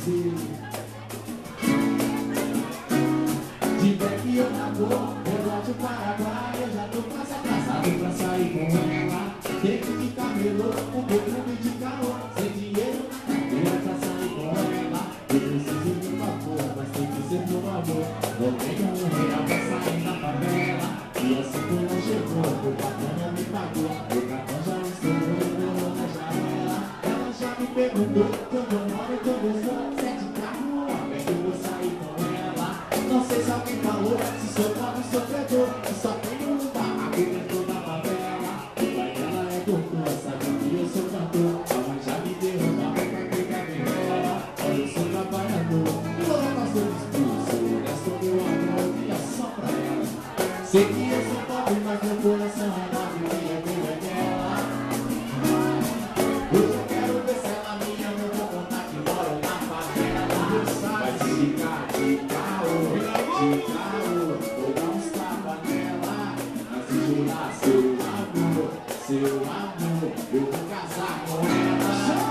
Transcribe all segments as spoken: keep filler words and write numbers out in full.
você. De back eu namoro, relógio Paraguai. Eu já tô quase atrasado pra sair com ela. Tem que ficar melô, um pouco de calor. Sem dinheiro na carteira pra sair com ela. Eu preciso de um favor, mas tem que ser por amor. Não tenho um real pra sair na favela. E assim que não chegou, o patrão não me pagou. O cartão já estourou, o meu nome já era. Ela já me perguntou quando eu moro, quando eu sou. Sete carro, é que eu vou sair com ela. Não sei se alguém falou, se sou pobre, sofredor. E só tenho um barraco dentro da favela. O pai dela é doutor, sabe que eu sou cantor. A mãe já me deu uma roupa que cabe nela. Olha, eu sou trabalhador, toda pastor expulso. Resto meu amor e é só pra ela. Sei que eu sou pobre, mas meu coração é nobre e é meu é dela. Hoje eu quero ver se ela me ama, eu vou contar que moro na favela. Vai se ficar de caô, de caô, vou dar uns tapas nela. Mas se jurar seu amor, seu amor, eu vou casar com ela.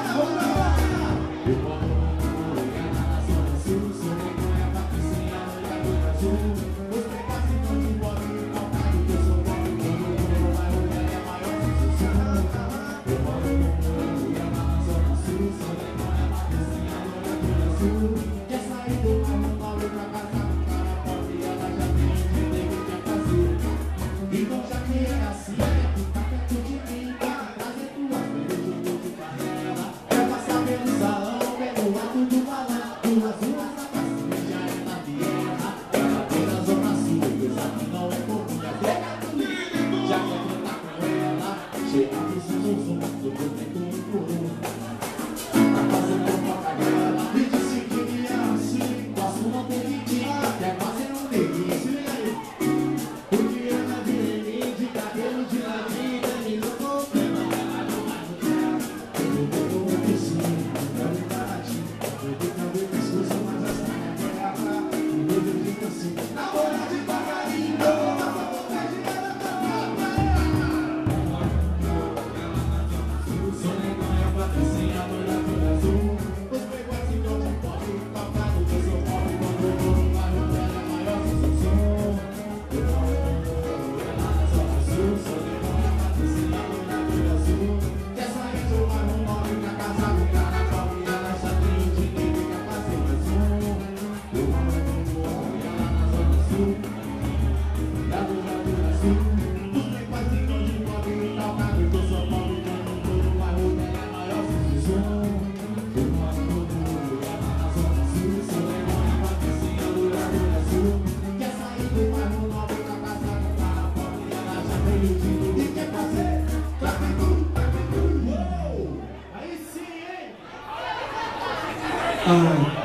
Eu moro no Goiânia, na Zona Sul, sou negonha, patricinha, olha do Brasil. Os pedaços não me podem me contar que eu sou pobre, quando eu vou no bairro dela é maior sucesso. Eu moro no Goiânia, na Zona Sul, sou negonha, patricinha, olha do Brasil. Quer sair do bairro nobre pra casar com cara pobre, ela já tem o que tem que quer fazer. Então já que é assim, é ficar perto de mim, pra trazer tuas coisas junto de carrela. É passar pelo salão, pelo alto do balão, duas ruas na pracinha, já é na Viena. Ela tem na Zona Sul, coisa que não é comum, é pegado lindo. Já quer cantar com ela, chega do zum zum zum, do momento um por um. Tá fazendo fofoca dela, me disse que me ama assim, posso não ter mentira, quer fazer um delício, e aí? Porque ela vira em mim, de cabelo de ladinha, e não problema, ela não vai mudar. Eu vou ver como eu preciso, eu vou baratinho, eu vou cabelo pescoço, mas essa é a guerra. E meu Deus diz assim, namora devagarinho, mas a vontade dela tá pra sou negonha, patricinha, loira do azul. Os playboys ficam de pobre, calcado que eu sou pobre. Quando eu vou no bairro dela é maior sucesso. Eu moro no ela na Zona Sul, sou negonha, patricinha, loira do azul. Quer sair do bairro nobre pra casar com cara pobre, ela já tem o dinheiro e quer fazer mais um. Eu moro no ela na Zona Sul, da loira do azul. Os playboys ficam de pobre, calcado que eu sou pobre. Quando eu vou no bairro dela é maior sucesso. Eu moro no ela na Zona Sul, sou negonha, patricinha, loira do azul. Quer sair do bairro nobre pra casar com cara pobre, ela já tem o dinheiro e quer fazer. Traga tudo, traga tudo. Uou! Aí sim, hein? Ai.